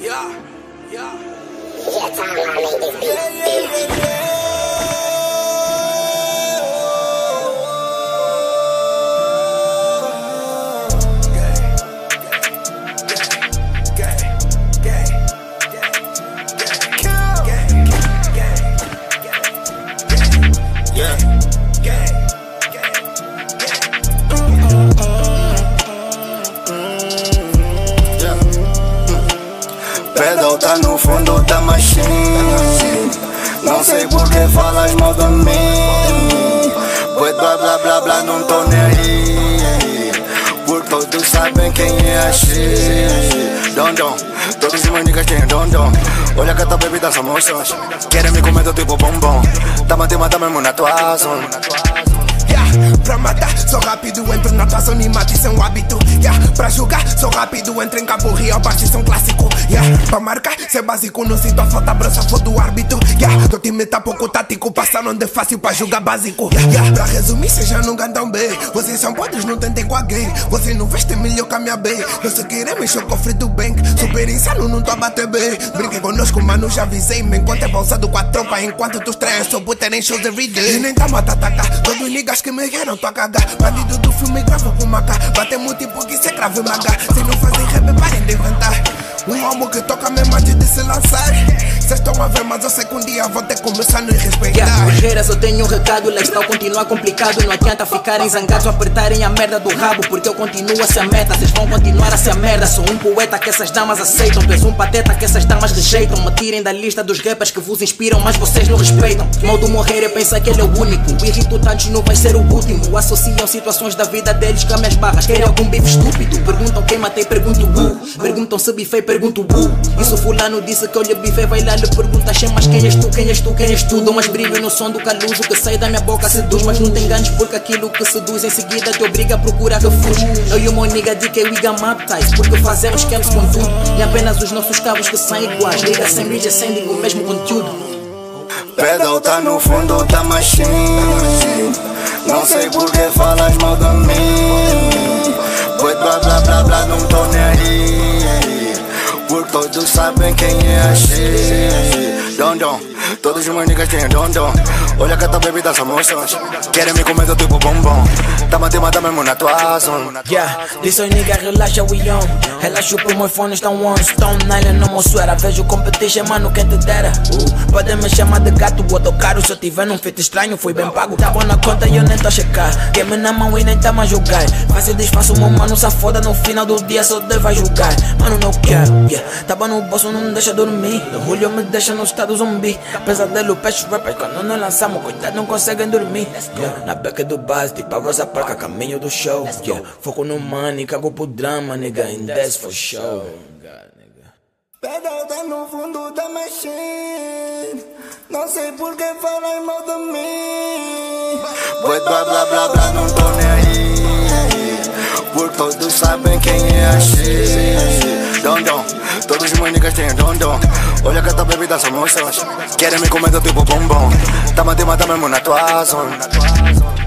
Yeah, yeah. Pedal tá no fundo da machine. Não sei por que falas mal de mim, pois blá blá blá blá não tô nem aí, por todos sabem quem é a X. Dom dom, todos os meus niggas têm dom dom. Olha que a tua bebida são moções, querem me comer do tipo bombom. Tá matando mesmo na tua zona. Pra matar, sou rápido, entro na tua zona e mato, isso é um hábito. Pra julgar, sou rápido, entro em Cabo Real, baixo, isso é um clássico. Pra marcar, cê é básico, não sinto a falta, brossa, foda do árbitro. Teu time tá pouco tático, passaram de fácil pra julgar básico. Pra resumir, cê já não cantam bem. Vocês são podres, não tentem com alguém. Vocês não vestem melhor que a minha bem. Não se querem mexer o cofre do bank. Super insano, não tô a bater bem. Brinquem conosco, mano, já avisei. Me encontro bolsado com a tropa, enquanto tu estranhas, sou puta em shows everyday. E nem tá mata atacar, todos os niggas que me querem tô a cagar. Bandido do filme gravo com maca. Batemos tipo que cê cravo e maga. Se não fazem rap, parem de inventar. Um álbum que toca mesmo antes de se lançar. Cês estão a ver, mas eu sei que um dia vou ter que começar a nos respeitar. Rogeiras, eu tenho um recado, o lifestyle continua complicado. Não adianta ficarem zangados ou apertarem a merda do rabo, porque eu continuo a ser a meta, cês vão continuar a ser a merda. Sou um poeta que essas damas aceitam, tu és um pateta que essas damas rejeitam. Me tirem da lista dos rappers que vos inspiram, mas vocês não respeitam. Modo morrer e pensa que ele é o único, irrito tantos não vai ser o último. Associam situações da vida deles com as minhas barras. Querem algum bife estúpido, perguntam quem matei, pergunto perguntam se bifei, pergunto isso fulano disse que eu lhe bifei, vai lá lhe pergunta mas quem és tu, quem és tu, quem és tu. Dou mais brilho no som do calujo, que sai da minha boca seduz, mas não tem ganhos porque aquilo que seduz em seguida te obriga a procurar refúgio. Eu e o meu nigga de que we got baptized, porque fazemos scams com tudo, e apenas os nossos cabos que são iguais. Liga sem bridge, acendem o mesmo conteúdo. Pedal tá no fundo da machine. Não sei por que falas mal de mim, pois blá blá blá blá não tô nem aí, por todos sabem quem é a X. Dom dom, todos os meus niggas têm dom dom. Olha que a tua bebida são moções, querem me comer do tipo bombom. Tá matando mesmo na tua zona. Disse nigga, relaxa, we on. Relaxa, por meus fones estão on. Stone Island, não me suera. Vejo competition, mano, quem te dera. Podem me chamar de gato, vou tocar. Se eu tiver num feito estranho, fui bem pago. Tava na conta e eu nem tô a checar. Game na mão e nem tá a jogar. Faz e desfaço, meu mano, se foda. No final do dia só Deus vai julgar. Mano, não quero, tava no bolso, não me deixa dormir. No Julio me deixa no estado zumbi. Pesadelo, peixe, rappers, quando nós lançamos, coitado, não conseguem dormir. Na beca do bus, tipo a Rosa Park, a caminho do show. Foco no money, cago pro drama, nigga, and that's for sure. Pedal tá no fundo da machine. Não sei por que falam mal de mim, pois blá blá blá blá não tô nem aí, por todos sabem quem é a X. Dom dom, todos os meus niggas têm dom dom. Olha que a tua bebida são moções, querem me comer do tipo bombom. Tá matando mesmo na tua zona.